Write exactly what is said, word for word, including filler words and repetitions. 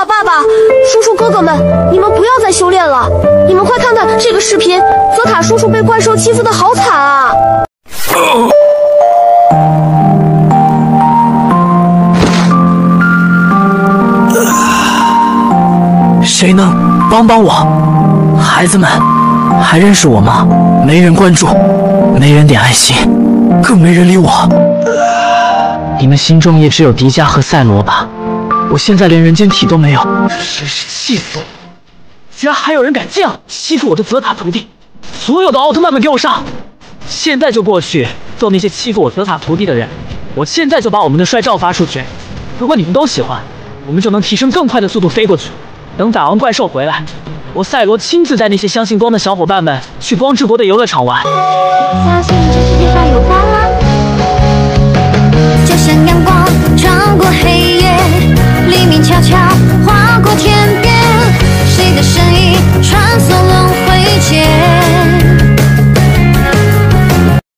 爸，爸爸，叔叔哥哥们，你们不要再修炼了！你们快看看这个视频，泽塔叔叔被怪兽欺负的好惨啊！ 谁能帮帮我？孩子们，还认识我吗？没人关注，没人点爱心，更没人理我。你们心中也只有迪迦和赛罗吧？我现在连人间体都没有，真是气死我！居然还有人敢这样欺负我的泽塔徒弟！所有的奥特曼们给我上！现在就过去揍那些欺负我泽塔徒弟的人！我现在就把我们的帅照发出去，如果你们都喜欢，我们就能提升更快的速度飞过去。等打完怪兽回来，我赛罗亲自带那些相信光的小伙伴们去光之国的游乐场玩。 相信这世界上有光啊，就像阳光穿过黑夜，黎明悄悄